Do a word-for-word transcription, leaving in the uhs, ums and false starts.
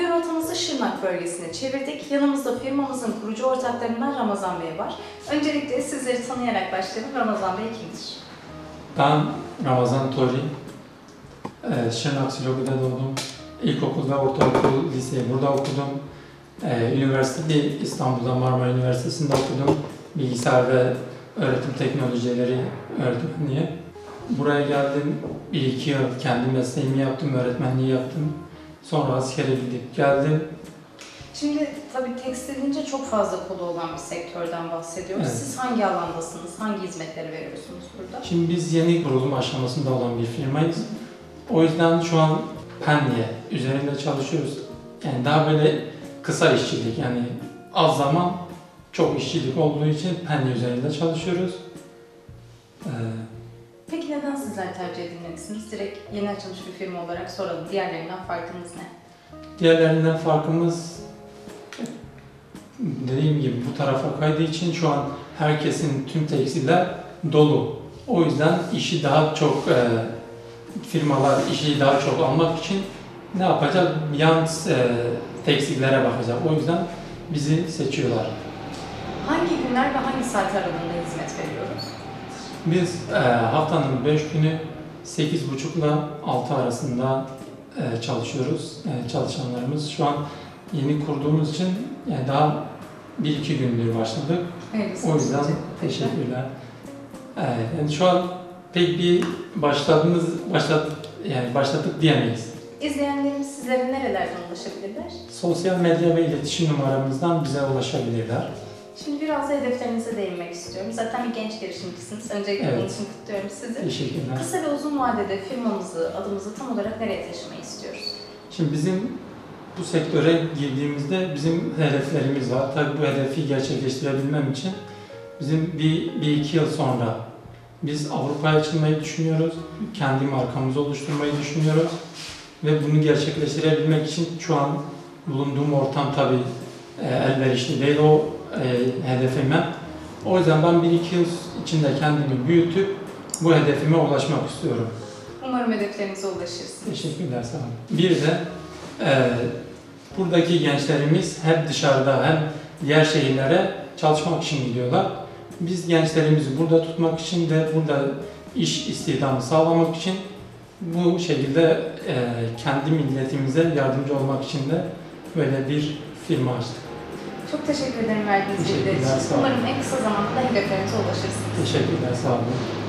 rotamızı Şırnak bölgesine çevirdik. Yanımızda firmamızın kurucu ortaklarından Ramazan Bey var. Öncelikle sizleri tanıyarak başlayalım. Ramazan Bey kimdir? Ben Ramazan Tori. Ee, Şırnak Silopi'de doğdum. İlkokulda, ortaokul, liseyi burada okudum. Ee, üniversiteyi İstanbul'da Marmara Üniversitesi'nde okudum. Bilgisayar ve öğretim teknolojileri öğretmenliği. Buraya geldim. Bir iki yıl kendi mesleğimi yaptım, öğretmenliği yaptım. Sonra askere gidip geldim. Şimdi tabii tekstil deyince çok fazla kolu olan bir sektörden bahsediyoruz. Evet. Siz hangi alandasınız? Hangi hizmetleri veriyorsunuz burada? Şimdi biz yeni kurulum aşamasında olan bir firmayız. O yüzden şu an penye üzerinde çalışıyoruz. Yani daha böyle kısa işçilik, yani az zaman çok işçilik olduğu için penye üzerinde çalışıyoruz. Ee, Peki neden sizler tercih edilmelisiniz? Direkt yeni açılmış bir firma olarak soralım. Diğerlerinden farkınız ne? Diğerlerinden farkımız, dediğim gibi bu tarafa kaydığı için şu an herkesin tüm tekstiller dolu. O yüzden işi daha çok e, firmalar işi daha çok almak için ne yapacak? Yan e, tekstillere bakacak. O yüzden bizi seçiyorlar. Hangi günler ve hangi saat aralığında hizmet veriyoruz? Biz e, haftanın beş günü sekiz buçuk ile altı arasında e, çalışıyoruz. E, çalışanlarımız şu an yeni kurduğumuz için yani daha bir iki gündür başladık. Evet, O yüzden teşekkürler. E, yani şu an pek bir başladığımız başladık yani başladık diyemeyiz. İzleyenlerimiz sizlere nerelerden ulaşabilirler? Sosyal medya ve iletişim numaramızdan bize ulaşabilirler. Şimdi biraz da hedeflerinize değinmek istiyorum. Zaten bir genç girişimcisiniz. Öncelikle Evet. bunun için kutluyorum sizi. Teşekkürler. Kısa ve uzun vadede firmamızı, adımızı tam olarak nereye taşımayı istiyoruz? Şimdi bizim bu sektöre girdiğimizde bizim hedeflerimiz var. Tabii bu hedefi gerçekleştirebilmem için bizim bir, bir iki yıl sonra biz Avrupa'ya açılmayı düşünüyoruz. Kendi markamızı oluşturmayı düşünüyoruz. Ve bunu gerçekleştirebilmek için şu an bulunduğum ortam tabii e, elverişli değil o e, hedefime. O yüzden ben bir iki yıl içinde kendimi büyütüp bu hedefime ulaşmak istiyorum. Umarım hedeflerinize ulaşırsınız. Teşekkürler, sağ olun. Bir de e, buradaki gençlerimiz hem dışarıda hem diğer şehirlere çalışmak için gidiyorlar. Biz gençlerimizi burada tutmak için de burada iş istihdamı sağlamak için bu şekilde e, kendi milletimize yardımcı olmak için de böyle bir firma açtık. Çok teşekkür ederim verdiğiniz bilgiler Teşekkürler, için. sağ olun. Umarım en kısa zamanda da hedeflerinize ulaşırsınız. Teşekkürler, sağ olun.